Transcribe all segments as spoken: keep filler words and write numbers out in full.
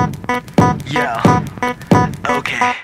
Yeah. Okay.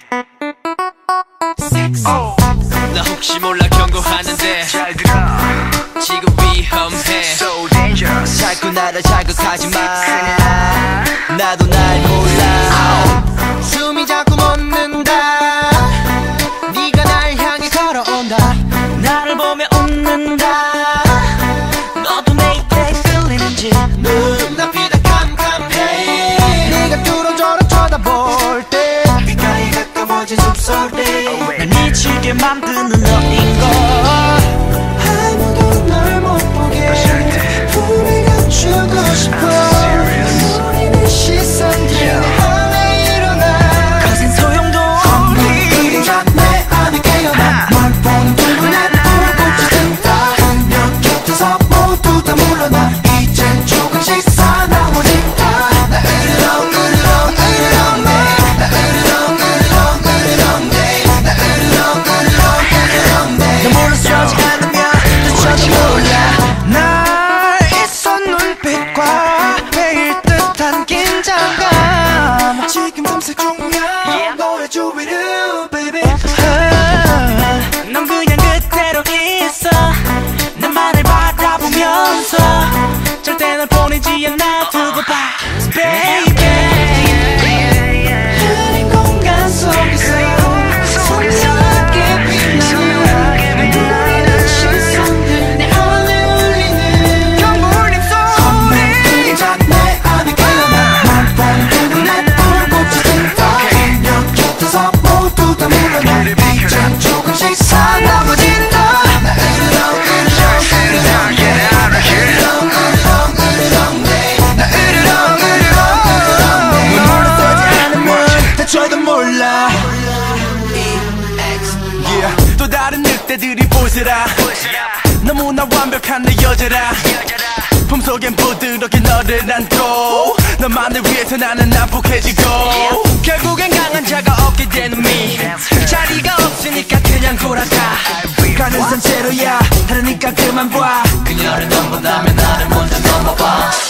Oh. 나 혹시 몰라 경고하는데 잘 들어. 지금 위험해. So dangerous. 자꾸 나를 자극하지마. 나도 날 몰라. 숨이 자꾸 멎는다. 네가 날 향해 걸어온다. 나를 보며 웃는다. 너도 내게 끌리는지 눈앞이 다 캄캄해. 네가 뚫어져라 쳐다볼 때 귓가에 가까워진 숨소리 날 미치게 만드는 너인 걸. 아무도 널 못 보게 품에 감추고 싶어. 우리는 시선들에 안에 일어나 거센 소용도 없니. 그림자 내 안에 깨어나 널 보는 기분에 불꽃이 든다. 그녀 곁에서 모두 다 물러나 이젠 조금씩 사나워진다. 나 으르렁 으르렁 으르렁 내. 나 으르렁 으르렁 으르렁 내. 나 으르렁 으르렁 으르렁 내. 너 몰라서지 않으면 너저도 몰라. 날 이선 눈빛과 매일 듯한 긴장감 지금 탐색 중이야. 너의 주위를 baby. 아, 넌 그냥 그대로 있어. 나만을 바라보면서 절대 널 보내지 않아. 두고 봐 baby. 흐린 공간 속에서 선명하게 빛나는 너의 시선들 내 안에 울리는 경물림 소리. 그림자 내 안에 깨어나 널 보는 기분에 불꽃이 든다. 그녀 곁에서 모두 다 물러나 이젠 조금씩 사나워진다. 나 으르렁 으르렁 으르렁 내. 나 으르렁 으르렁 으르렁 내. 나 으르렁 으르렁 으르렁 내. 넌 몰라서지 않으면 다쳐도 몰라. Yeah. 또 다른 늑대들이 보스라. 너무나 완벽한 내 여자라. 품속엔 부드럽게 너를 안고 너만을 위해서 나는 난폭해지고 결국엔 강한 자가 없게 되는 미. 자리가 없으니까 그냥 돌아가. 가는 산채로야 하려니까 그만 봐. 그녀를 넘본다면 나를 먼저 넘어봐.